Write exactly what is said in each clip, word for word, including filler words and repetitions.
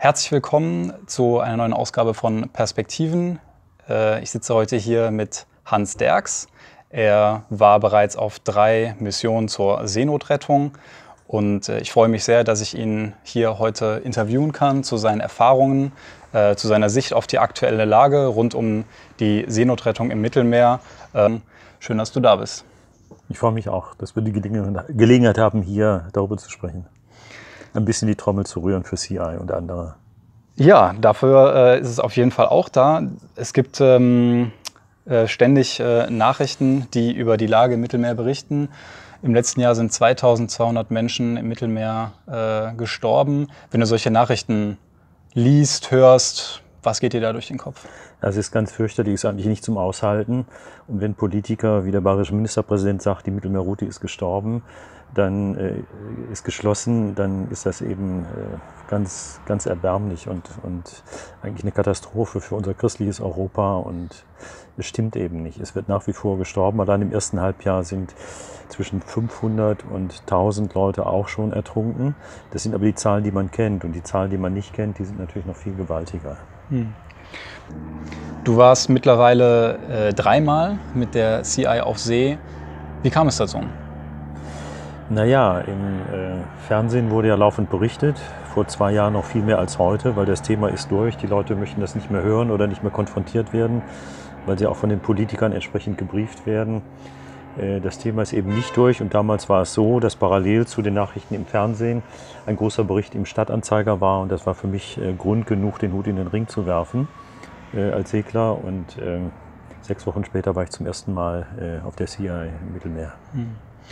Herzlich willkommen zu einer neuen Ausgabe von Perspektiven. Ich sitze heute hier mit Hans Derks. Er war bereits auf drei Missionen zur Seenotrettung und ich freue mich sehr, dass ich ihn hier heute interviewen kann zu seinen Erfahrungen, zu seiner Sicht auf die aktuelle Lage rund um die Seenotrettung im Mittelmeer. Schön, dass du da bist. Ich freue mich auch, dass wir die Gelegenheit haben, hier darüber zu sprechen. Ein bisschen die Trommel zu rühren für C I und andere. Ja, dafür äh, ist es auf jeden Fall auch da. Es gibt ähm, äh, ständig äh, Nachrichten, die über die Lage im Mittelmeer berichten. Im letzten Jahr sind zweitausendzweihundert Menschen im Mittelmeer äh, gestorben. Wenn du solche Nachrichten liest, hörst, was geht dir da durch den Kopf? Das ist ganz fürchterlich, ist eigentlich nicht zum Aushalten. Und wenn Politiker wie der bayerische Ministerpräsident sagt, die Mittelmeerroute ist gestorben, dann äh, ist geschlossen, dann ist das eben äh, ganz, ganz erbärmlich und, und eigentlich eine Katastrophe für unser christliches Europa. Und es stimmt eben nicht. Es wird nach wie vor gestorben. Allein im ersten Halbjahr sind zwischen fünfhundert und tausend Leute auch schon ertrunken. Das sind aber die Zahlen, die man kennt. Und die Zahlen, die man nicht kennt, die sind natürlich noch viel gewaltiger. Hm. Du warst mittlerweile äh, dreimal mit der C I auf See. Wie kam es dazu? Naja, im äh, Fernsehen wurde ja laufend berichtet, vor zwei Jahren noch viel mehr als heute, weil das Thema ist durch. Die Leute möchten das nicht mehr hören oder nicht mehr konfrontiert werden, weil sie auch von den Politikern entsprechend gebrieft werden. Äh, das Thema ist eben nicht durch und damals war es so, dass parallel zu den Nachrichten im Fernsehen ein großer Bericht im Stadtanzeiger war und das war für mich äh, Grund genug, den Hut in den Ring zu werfen äh, als Segler und äh, sechs Wochen später war ich zum ersten Mal äh, auf der C I im Mittelmeer. Hm.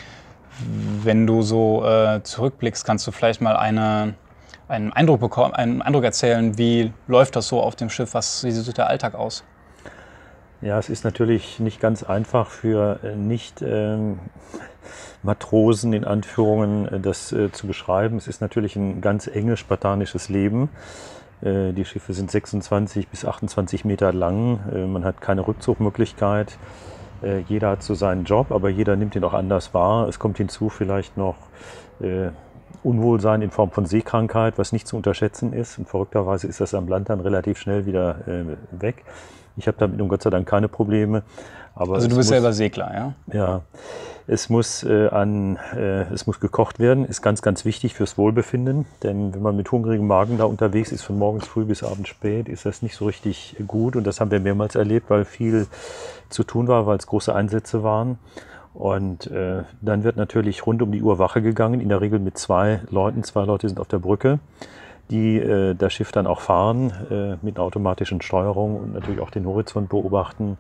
Wenn du so äh, zurückblickst, kannst du vielleicht mal eine, einen, Eindruck bekommen, einen Eindruck erzählen, wie läuft das so auf dem Schiff, was, wie sieht der Alltag aus? Ja, es ist natürlich nicht ganz einfach für nicht ähm, Matrosen in Anführungen das äh, zu beschreiben. Es ist natürlich ein ganz enges spartanisches Leben. Äh, die Schiffe sind sechsundzwanzig bis achtundzwanzig Meter lang. Äh, man hat keine Rückzugmöglichkeit. Jeder hat so seinen Job, aber jeder nimmt ihn auch anders wahr. Es kommt hinzu vielleicht noch äh, Unwohlsein in Form von Seekrankheit, was nicht zu unterschätzen ist. Und verrückterweise ist das am Land dann relativ schnell wieder äh, weg. Ich habe damit um Gott sei Dank keine Probleme. Aber also du bist muss, selber Segler, ja? Ja. Es muss, äh, an, äh, es muss gekocht werden, ist ganz, ganz wichtig fürs Wohlbefinden. Denn wenn man mit hungrigem Magen da unterwegs ist, von morgens früh bis abends spät, ist das nicht so richtig gut. Und das haben wir mehrmals erlebt, weil viel zu tun war, weil es große Einsätze waren. Und äh, dann wird natürlich rund um die Uhr Wache gegangen, in der Regel mit zwei Leuten. Zwei Leute sind auf der Brücke, die äh, das Schiff dann auch fahren äh, mit einer automatischen Steuerung und natürlich auch den Horizont beobachten.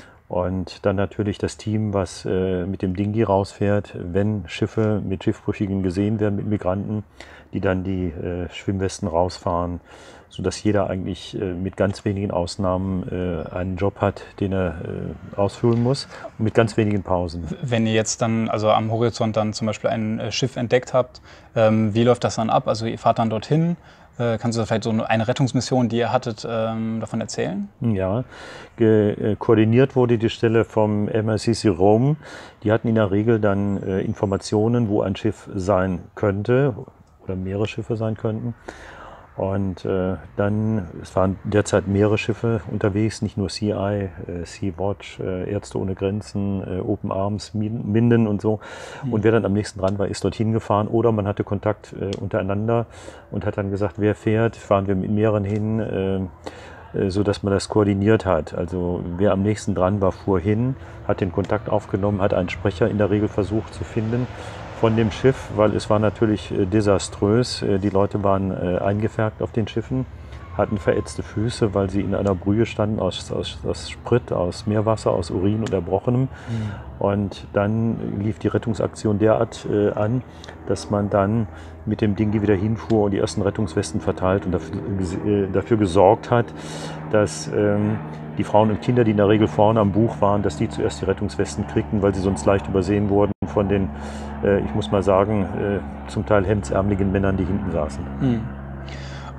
Und dann natürlich das Team, was äh, mit dem Dingi rausfährt, wenn Schiffe mit Schiffbrüchigen gesehen werden, mit Migranten, die dann die äh, Schwimmwesten rausfahren, sodass jeder eigentlich äh, mit ganz wenigen Ausnahmen äh, einen Job hat, den er äh, ausfüllen muss, und mit ganz wenigen Pausen. Wenn ihr jetzt dann also am Horizont dann zum Beispiel ein äh, Schiff entdeckt habt, ähm, wie läuft das dann ab? Also ihr fahrt dann dorthin. Kannst du da vielleicht so eine Rettungsmission, die ihr hattet, ähm, davon erzählen? Ja, Ge koordiniert wurde die Stelle vom M S C C Rome. Die hatten in der Regel dann äh, Informationen, wo ein Schiff sein könnte oder mehrere Schiffe sein könnten. Und äh, dann, es waren derzeit mehrere Schiffe unterwegs, nicht nur C I, äh, Sea-Watch, äh, Ärzte ohne Grenzen, äh, Open Arms, Minden und so. Mhm. Und wer dann am nächsten dran war, ist dorthin gefahren. Oder man hatte Kontakt äh, untereinander und hat dann gesagt, wer fährt, fahren wir mit mehreren hin, äh, äh, so dass man das koordiniert hat. Also wer am nächsten dran war, fuhr hin, hat den Kontakt aufgenommen, hat einen Sprecher in der Regel versucht zu finden von dem Schiff, weil es war natürlich äh, desaströs. Äh, die Leute waren äh, eingefärbt auf den Schiffen, hatten verätzte Füße, weil sie in einer Brühe standen aus, aus, aus Sprit, aus Meerwasser, aus Urin und Erbrochenem. Mhm. Und dann lief die Rettungsaktion derart äh, an, dass man dann mit dem Dingi wieder hinfuhr und die ersten Rettungswesten verteilt und dafür, äh, dafür gesorgt hat, dass ähm, die Frauen und Kinder, die in der Regel vorne am Buch waren, dass die zuerst die Rettungswesten kriegten, weil sie sonst leicht übersehen wurden von den, äh, ich muss mal sagen, äh, zum Teil hemdsärmeligen Männern, die hinten saßen. Mhm.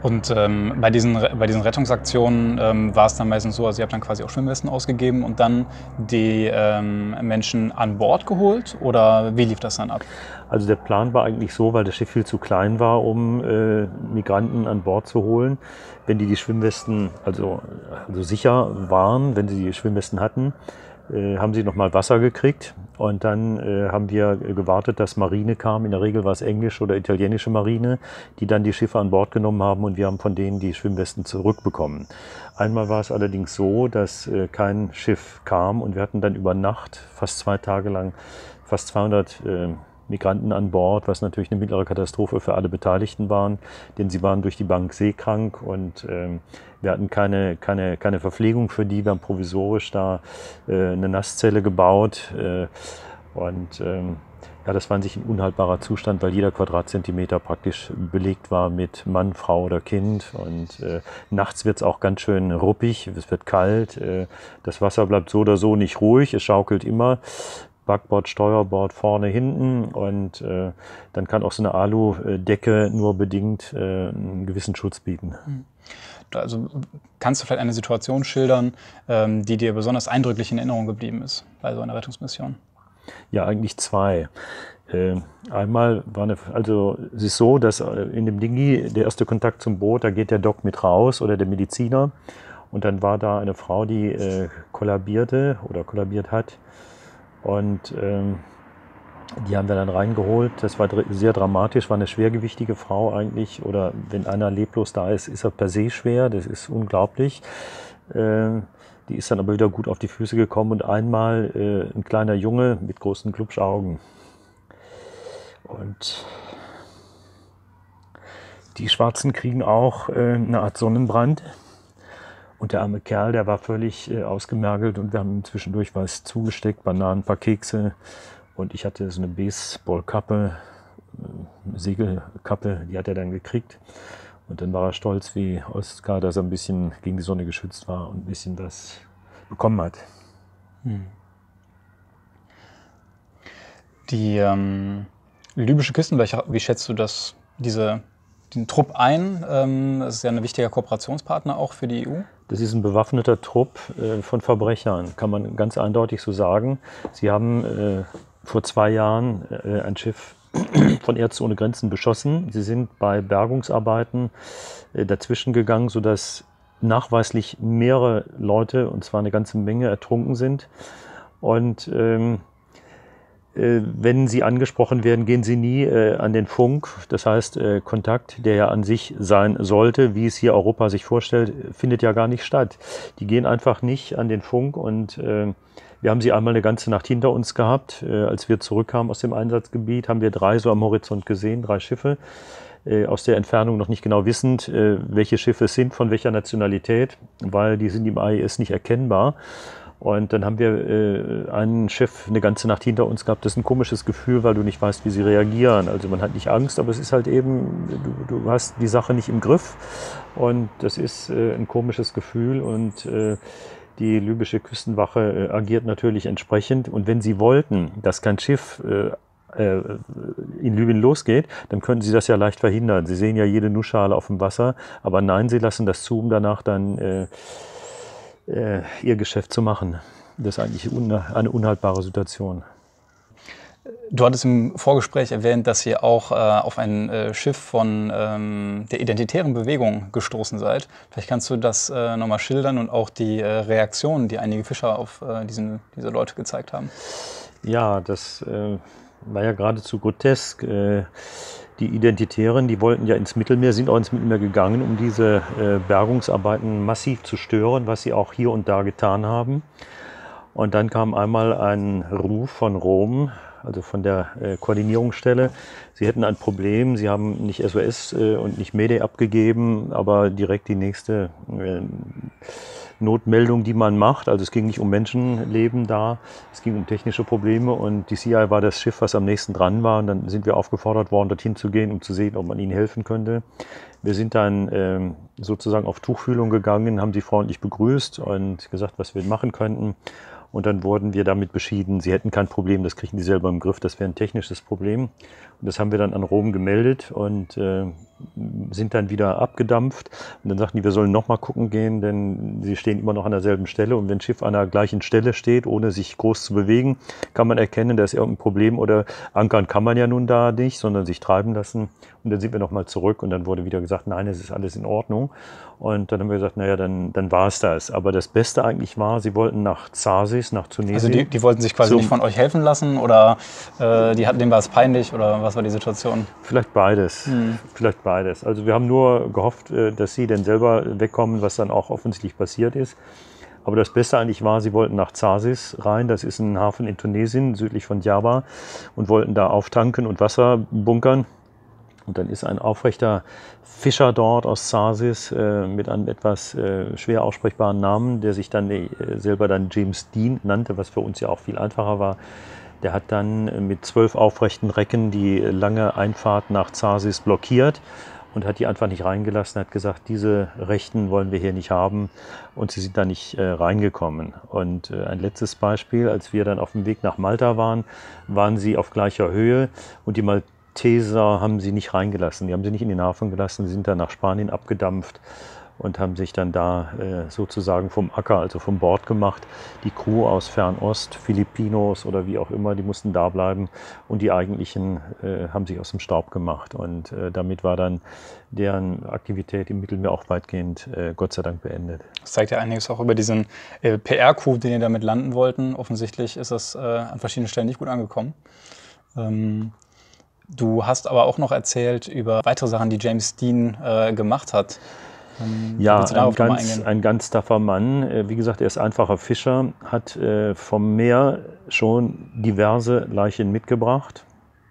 Und ähm, bei, diesen, bei diesen Rettungsaktionen ähm, war es dann meistens so, also ihr habt dann quasi auch Schwimmwesten ausgegeben und dann die ähm, Menschen an Bord geholt, oder wie lief das dann ab? Also der Plan war eigentlich so, weil das Schiff viel zu klein war, um äh, Migranten an Bord zu holen. Wenn die die Schwimmwesten also, also sicher waren, wenn sie die Schwimmwesten hatten, äh, haben sie nochmal Wasser gekriegt. Und dann äh, haben wir gewartet, dass Marine kam. In der Regel war es englische oder italienische Marine, die dann die Schiffe an Bord genommen haben, und wir haben von denen die Schwimmwesten zurückbekommen. Einmal war es allerdings so, dass äh, kein Schiff kam, und wir hatten dann über Nacht, fast zwei Tage lang, fast zweihundert äh, Migranten an Bord, was natürlich eine mittlere Katastrophe für alle Beteiligten waren, denn sie waren durch die Bank seekrank, und ähm, wir hatten keine, keine, keine Verpflegung für die. Wir haben provisorisch da äh, eine Nasszelle gebaut, äh, und ähm, ja, das war an sich ein unhaltbarer Zustand, weil jeder Quadratzentimeter praktisch belegt war mit Mann, Frau oder Kind, und äh, nachts wird es auch ganz schön ruppig, es wird kalt, äh, das Wasser bleibt so oder so nicht ruhig, es schaukelt immer. Backbord, Steuerbord, vorne, hinten, und äh, dann kann auch so eine Aludecke nur bedingt äh, einen gewissen Schutz bieten. Also kannst du vielleicht eine Situation schildern, ähm, die dir besonders eindrücklich in Erinnerung geblieben ist bei so einer Rettungsmission? Ja, eigentlich zwei. Äh, einmal war eine, also es ist so, dass in dem Dingi der erste Kontakt zum Boot, da geht der Doc mit raus oder der Mediziner, und dann war da eine Frau, die äh, kollabierte oder kollabiert hat. Und ähm, die haben wir dann reingeholt. Das war dr- sehr dramatisch, war eine schwergewichtige Frau eigentlich. Oder wenn einer leblos da ist, ist er per se schwer. Das ist unglaublich. Ähm, die ist dann aber wieder gut auf die Füße gekommen. Und einmal äh, ein kleiner Junge mit großen Glubschaugen. Und die Schwarzen kriegen auch äh, eine Art Sonnenbrand. Und der arme Kerl, der war völlig äh, ausgemergelt, und wir haben ihm zwischendurch was zugesteckt, Bananen, ein paar Kekse, und ich hatte so eine Baseballkappe, äh, Segelkappe, die hat er dann gekriegt, und dann war er stolz wie Oskar, dass er ein bisschen gegen die Sonne geschützt war und ein bisschen was bekommen hat. Hm. Die ähm, libysche Küstenwache, wie schätzt du das, diese, den Trupp ein? Ähm, das ist ja ein wichtiger Kooperationspartner auch für die E U. Das ist ein bewaffneter Trupp äh, von Verbrechern, kann man ganz eindeutig so sagen. Sie haben äh, vor zwei Jahren äh, ein Schiff von Ärzte ohne Grenzen beschossen. Sie sind bei Bergungsarbeiten äh, dazwischen gegangen, sodass nachweislich mehrere Leute, und zwar eine ganze Menge, ertrunken sind. Und ähm, wenn Sie angesprochen werden, gehen Sie nie äh, an den Funk. Das heißt, äh, Kontakt, der ja an sich sein sollte, wie es hier Europa sich vorstellt, findet ja gar nicht statt. Die gehen einfach nicht an den Funk, und äh, wir haben sie einmal eine ganze Nacht hinter uns gehabt. Äh, als wir zurückkamen aus dem Einsatzgebiet, haben wir drei so am Horizont gesehen, drei Schiffe, äh, aus der Entfernung noch nicht genau wissend, äh, welche Schiffe es sind, von welcher Nationalität, weil die sind im A I S nicht erkennbar. Und dann haben wir äh, einen Chef eine ganze Nacht hinter uns gehabt. Das ist ein komisches Gefühl, weil du nicht weißt, wie sie reagieren. Also man hat nicht Angst, aber es ist halt eben, du, du hast die Sache nicht im Griff. Und das ist äh, ein komisches Gefühl. Und äh, die libysche Küstenwache äh, agiert natürlich entsprechend. Und wenn sie wollten, dass kein Schiff äh, in Libyen losgeht, dann könnten sie das ja leicht verhindern. Sie sehen ja jede Nussschale auf dem Wasser. Aber nein, sie lassen das zu, um danach dann Äh, ihr Geschäft zu machen. Das ist eigentlich eine unhaltbare Situation. Du hattest im Vorgespräch erwähnt, dass ihr auch äh, auf ein äh, Schiff von ähm, der Identitären Bewegung gestoßen seid. Vielleicht kannst du das äh, nochmal schildern und auch die äh, Reaktionen, die einige Fischer auf äh, diesen, diese Leute gezeigt haben. Ja, das äh, war ja geradezu grotesk. Äh, Die Identitären, die wollten ja ins Mittelmeer, sind auch ins Mittelmeer gegangen, um diese äh, Bergungsarbeiten massiv zu stören, was sie auch hier und da getan haben. Und dann kam einmal ein Ruf von Rom, also von der äh, Koordinierungsstelle. Sie hätten ein Problem, sie haben nicht S O S äh, und nicht Mayday abgegeben, aber direkt die nächste äh, Notmeldung, die man macht. Also es ging nicht um Menschenleben da, es ging um technische Probleme, und die C I war das Schiff, was am nächsten dran war, und dann sind wir aufgefordert worden, dorthin zu gehen, um zu sehen, ob man ihnen helfen könnte. Wir sind dann ähm, sozusagen auf Tuchfühlung gegangen, haben sie freundlich begrüßt und gesagt, was wir machen könnten. Und dann wurden wir damit beschieden, sie hätten kein Problem, das kriegen die selber im Griff, das wäre ein technisches Problem. Und das haben wir dann an Rom gemeldet und äh, sind dann wieder abgedampft. Und dann sagten die, wir sollen nochmal gucken gehen, denn sie stehen immer noch an derselben Stelle. Und wenn ein Schiff an der gleichen Stelle steht, ohne sich groß zu bewegen, kann man erkennen, da ist irgendein Problem. Oder ankern kann man ja nun da nicht, sondern sich treiben lassen. Und dann sind wir nochmal zurück und dann wurde wieder gesagt, nein, es ist alles in Ordnung. Und dann haben wir gesagt, naja, dann, dann war es das. Aber das Beste eigentlich war, sie wollten nach Zasis, nach Tunesien. Also die, die wollten sich quasi nicht von euch helfen lassen oder äh, die hatten, denen war es peinlich oder was war die Situation? Vielleicht beides, hm. vielleicht beides. Also wir haben nur gehofft, dass sie dann selber wegkommen, was dann auch offensichtlich passiert ist. Aber das Beste eigentlich war, sie wollten nach Zasis rein, das ist ein Hafen in Tunesien, südlich von Djerba, und wollten da auftanken und Wasser bunkern. Und dann ist ein aufrechter Fischer dort aus Zasis äh, mit einem etwas äh, schwer aussprechbaren Namen, der sich dann äh, selber dann James Dean nannte, was für uns ja auch viel einfacher war. Der hat dann mit zwölf aufrechten Recken die lange Einfahrt nach Zasis blockiert und hat die einfach nicht reingelassen, hat gesagt, diese Rechten wollen wir hier nicht haben, und sie sind da nicht äh, reingekommen. Und äh, ein letztes Beispiel, als wir dann auf dem Weg nach Malta waren, waren sie auf gleicher Höhe und die Malteser haben sie nicht reingelassen, die haben sie nicht in den Hafen gelassen, sie sind dann nach Spanien abgedampft und haben sich dann da äh, sozusagen vom Acker, also vom Bord gemacht. Die Crew aus Fernost, Filipinos oder wie auch immer, die mussten da bleiben und die eigentlichen äh, haben sich aus dem Staub gemacht. Und äh, damit war dann deren Aktivität im Mittelmeer auch weitgehend, äh, Gott sei Dank, beendet. Das zeigt ja einiges auch über diesen äh, P R-Coup, den ihr damit landen wollten. Offensichtlich ist das äh, an verschiedenen Stellen nicht gut angekommen. Ähm, du hast aber auch noch erzählt über weitere Sachen, die James Dean äh, gemacht hat. Ja, ein ganz, ein ganz taffer Mann. Wie gesagt, er ist einfacher Fischer, hat äh, vom Meer schon diverse Leichen mitgebracht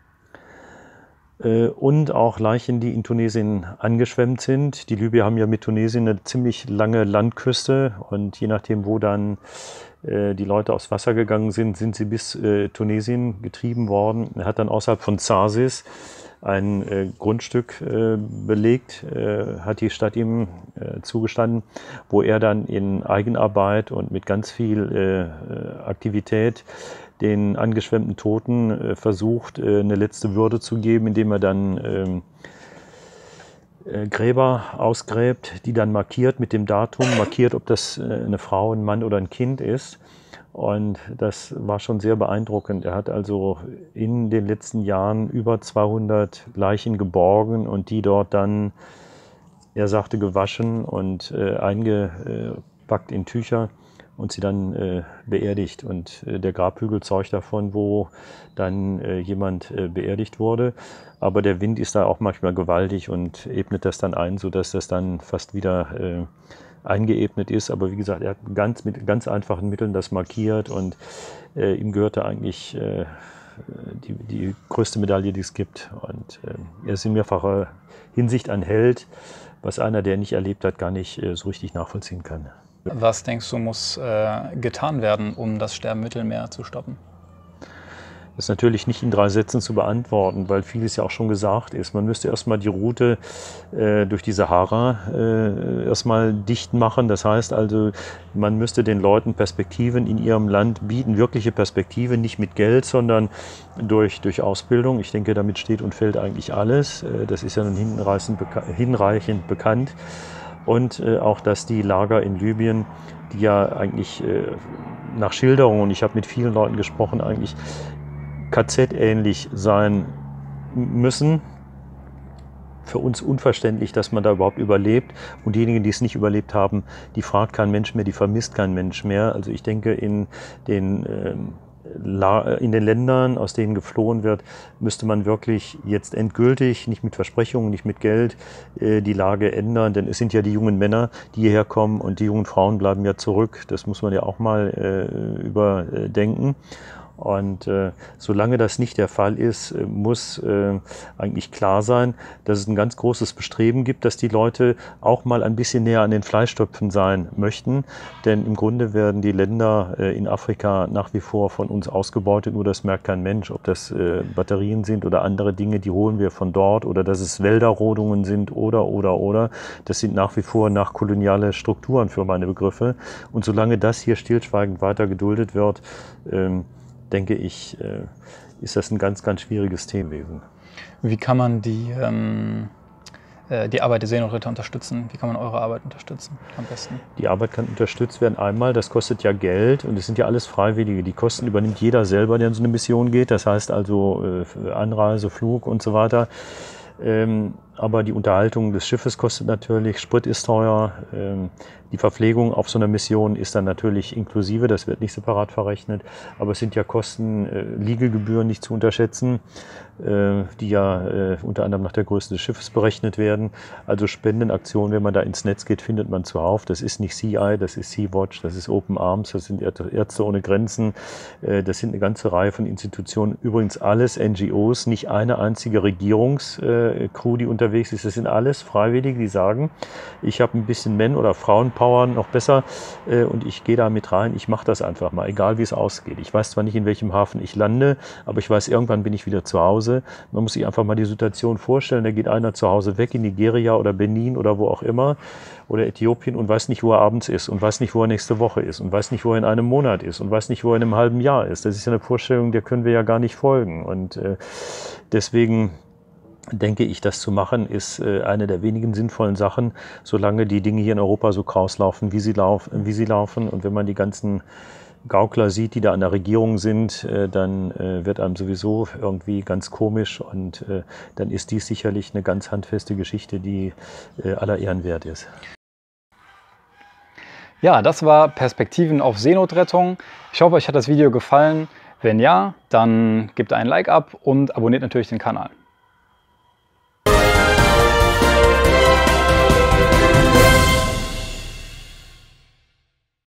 äh, und auch Leichen, die in Tunesien angeschwemmt sind. Die Libyer haben ja mit Tunesien eine ziemlich lange Landküste und je nachdem, wo dann äh, die Leute aufs Wasser gegangen sind, sind sie bis äh, Tunesien getrieben worden. Er hat dann außerhalb von Zasis ein äh, Grundstück äh, belegt, äh, hat die Stadt ihm äh, zugestanden, wo er dann in Eigenarbeit und mit ganz viel äh, Aktivität den angeschwemmten Toten äh, versucht, äh, eine letzte Würde zu geben, indem er dann äh, Gräber ausgräbt, die dann markiert mit dem Datum, markiert, ob das äh, eine Frau, ein Mann oder ein Kind ist. Und das war schon sehr beeindruckend. Er hat also in den letzten Jahren über zweihundert Leichen geborgen und die dort dann, er sagte, gewaschen und äh, eingepackt in Tücher und sie dann äh, beerdigt. Und äh, der Grabhügel zeugt davon, wo dann äh, jemand äh, beerdigt wurde. Aber der Wind ist da auch manchmal gewaltig und ebnet das dann ein, sodass das dann fast wieder äh, eingeebnet ist, aber wie gesagt, er hat ganz, mit ganz einfachen Mitteln das markiert und äh, ihm gehörte eigentlich äh, die, die größte Medaille, die es gibt. Und äh, er ist in mehrfacher Hinsicht ein Held, was einer, der nicht erlebt hat, gar nicht äh, so richtig nachvollziehen kann. Was denkst du, muss äh, getan werden, um das Sterben im Mittelmeer zu stoppen? Das ist natürlich nicht in drei Sätzen zu beantworten, weil vieles ja auch schon gesagt ist. Man müsste erstmal die Route äh, durch die Sahara äh, erstmal dicht machen. Das heißt also, man müsste den Leuten Perspektiven in ihrem Land bieten, wirkliche Perspektiven, nicht mit Geld, sondern durch, durch Ausbildung. Ich denke, damit steht und fällt eigentlich alles. Äh, das ist ja nun hinreichend, beka hinreichend bekannt. Und äh, auch, dass die Lager in Libyen, die ja eigentlich äh, nach Schilderungen, und ich habe mit vielen Leuten gesprochen, eigentlich K Z-ähnlich sein müssen. Für uns unverständlich, dass man da überhaupt überlebt. Und diejenigen, die es nicht überlebt haben, die fragt kein Mensch mehr, die vermisst kein Mensch mehr. Also ich denke, in den, äh, in den Ländern, aus denen geflohen wird, müsste man wirklich jetzt endgültig, nicht mit Versprechungen, nicht mit Geld, äh, die Lage ändern. Denn es sind ja die jungen Männer, die hierher kommen und die jungen Frauen bleiben ja zurück. Das muss man ja auch mal äh, überdenken. Und äh, solange das nicht der Fall ist, muss äh, eigentlich klar sein, dass es ein ganz großes Bestreben gibt, dass die Leute auch mal ein bisschen näher an den Fleischtöpfen sein möchten. Denn im Grunde werden die Länder äh, in Afrika nach wie vor von uns ausgebeutet, nur das merkt kein Mensch. Ob das äh, Batterien sind oder andere Dinge, die holen wir von dort, oder dass es Wälderrodungen sind oder, oder, oder. Das sind nach wie vor nachkoloniale Strukturen für meine Begriffe. Und solange das hier stillschweigend weiter geduldet wird, ähm, denke ich, äh, ist das ein ganz, ganz schwieriges Thema gewesen. Wie kann man die, ähm, äh, die Arbeit der Seenotretter unterstützen? Wie kann man eure Arbeit unterstützen am besten? Die Arbeit kann unterstützt werden. Einmal, das kostet ja Geld und es sind ja alles Freiwillige. Die Kosten übernimmt jeder selber, der in so eine Mission geht. Das heißt also äh, Anreise, Flug und so weiter. Ähm, aber die Unterhaltung des Schiffes kostet natürlich, Sprit ist teuer, ähm, die Verpflegung auf so einer Mission ist dann natürlich inklusive, das wird nicht separat verrechnet, aber es sind ja Kosten, äh, Liegegebühren nicht zu unterschätzen, äh, die ja äh, unter anderem nach der Größe des Schiffes berechnet werden. Also Spendenaktionen, wenn man da ins Netz geht, findet man zuhauf. Das ist nicht C I, das ist Sea-Watch, das ist Open Arms, das sind Ärzte ohne Grenzen, äh, das sind eine ganze Reihe von Institutionen, übrigens alles N G Os, nicht eine einzige Regierungscrew, die unterwegs ist. Das sind alles Freiwillige, die sagen, ich habe ein bisschen Men- oder Frauenpower, noch besser, äh, und ich gehe da mit rein, ich mache das einfach mal, egal wie es ausgeht. Ich weiß zwar nicht, in welchem Hafen ich lande, aber ich weiß, irgendwann bin ich wieder zu Hause. Man muss sich einfach mal die Situation vorstellen, da geht einer zu Hause weg in Nigeria oder Benin oder wo auch immer oder Äthiopien und weiß nicht, wo er abends ist und weiß nicht, wo er nächste Woche ist und weiß nicht, wo er in einem Monat ist und weiß nicht, wo er in einem halben Jahr ist. Das ist ja eine Vorstellung, der können wir ja gar nicht folgen, und äh, deswegen denke ich, das zu machen, ist äh, eine der wenigen sinnvollen Sachen, solange die Dinge hier in Europa so krauslaufen, wie sie, lauf, wie sie laufen. Und wenn man die ganzen Gaukler sieht, die da an der Regierung sind, äh, dann äh, wird einem sowieso irgendwie ganz komisch, und äh, dann ist dies sicherlich eine ganz handfeste Geschichte, die äh, aller Ehren wert ist. Ja, das war Perspektiven auf Seenotrettung. Ich hoffe, euch hat das Video gefallen. Wenn ja, dann gebt ein Like ab und abonniert natürlich den Kanal.